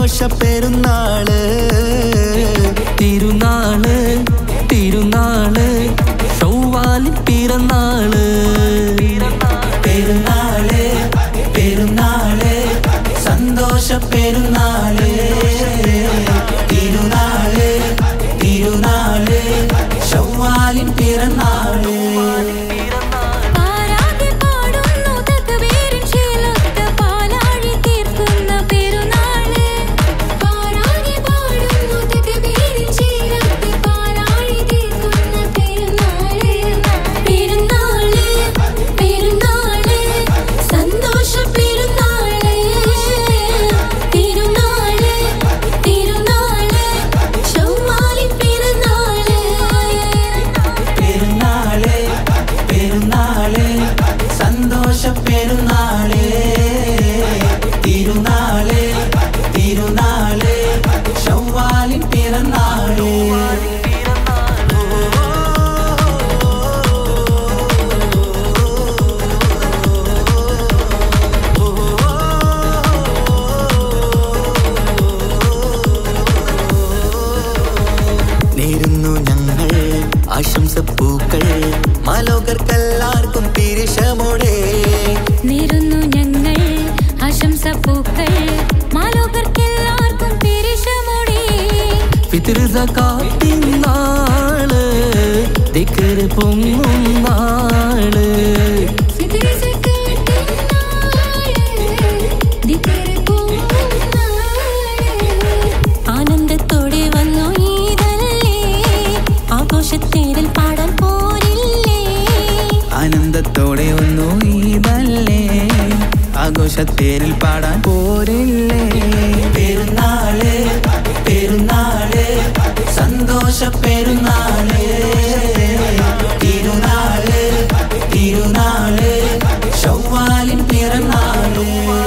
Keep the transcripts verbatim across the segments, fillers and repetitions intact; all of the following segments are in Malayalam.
സന്തോഷ പെരുന്നാള് തിരുനാള് തിരുനാള് ശൗവാലിൻ പിറന്നാള് പെരുന്നാള് പെരുന്നാള് സന്തോഷ പെരുന്നാള് തിരുനാള് തിരുനാള് ശൗവാലിൻ പിറന്നാള് പെരുന്നാള് തിരുനാള് തിരുനാള് ശൗവാലിൻ പിറന്നാള് നേരുന്നു ഞങ്ങൾ ആശംസപ്പൂക്കൾ മാലോകർക്കെല്ലാവർക്കും തിരുശമോടെ നേരുന്നു ഞങ്ങൾ ആശംസപ്പൂക്കൾ മാലോകർക്കെല്ലാവർക്കും തിരുശമോടെ ഫിത്ർ സകാത്തിൻ നാള് ദിക്ർ പൊങ്ങും നാള് ഫിത്ർ സകാത്തിൻ നാള് ദിക്ർ പൊങ്ങും നാള് ആനന്ദത്തോടെ വന്നു ഈദല്ലേ ആഘോഷത്തേരിൽ പാടാൻ പോരില്ലേ ആനന്ദത്തോടെ വന്നു ഈദല്ലേ ആഘോഷത്തേരിൽ പാടാൻ പോരില്ലേ പെരുന്നാള് പെരുന്നാള് സന്തോഷ പെരുന്നാള് തിരുനാള് തിരുനാള് ശൗവാലിൻ പിറന്നാള്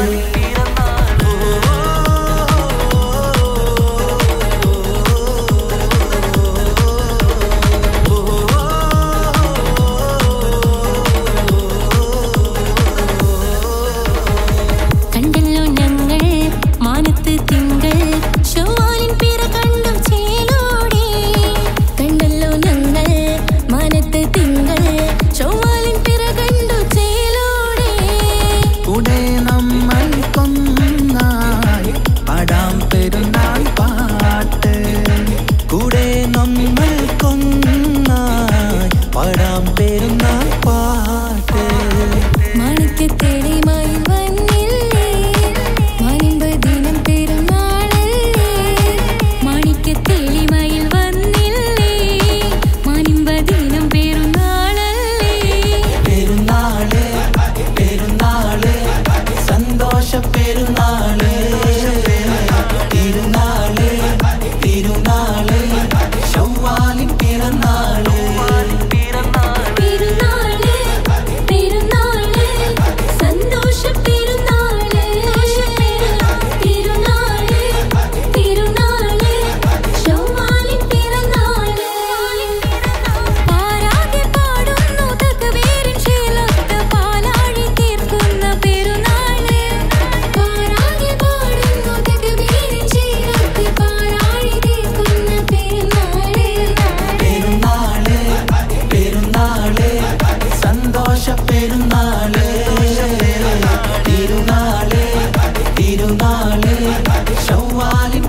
കണ്ടല്ലോ ഞങ്ങൾ മാനത്ത് തിങ്കൾ ശൗവാലിൻ പിറ കണ്ടു ചേലോടെ കണ്ടല്ലോ ഞങ്ങൾ മാനത്ത് തിങ്കൾ ശൗവാലിൻ പിറ കണ്ടു ചേലോടെ കൂടെ നമ്മൾ കൊന്നായി പാടാം പെരുന്നാൾ പാട്ട് കൂടെ നമ്മൾ കൊന്നായി പാടാം പെരുന്നാൾ പാട്ട് മാണിക്യത്തേളിമായി വന്നില്ലേ മാനിമ്പ് ദിനം പെരുന്നാളല്ലേ മാണിക്യത്തേളിമായി വന്നില്ലേ മാനിമ്പ് ദിനം പെരുന്നാളല്ലേ പെരുന്നാള് പെരുന്നാള് സന്തോഷ പെരുന്നാള് തിരുനാള് തിരുനാള് ശൗവാലിൻ പിറന്നാള് പെരുന്നാള് പെരുന്നാള് സന്തോഷ പെരുന്നാള് തിരുനാള് തിരുനാള് ശൗവാലിൻ പിറന്നാള് പാരാകെ പാടുന്നു തക്ബീരിൻ ശീലത്ത് പാലാഴി തീർക്കുന്ന പെരുന്നാള് പാരാകെ പാടുന്നു തക്ബീരിൻ ശീലത്ത് പാലാഴി തീർക്കുന്ന പെരുന്നാള് പെരുന്നാള് പെരുന്നാള് സന്തോഷ പെരുന്നാള് തിരുനാള് തിരുനാള് ശൗവാലിൻ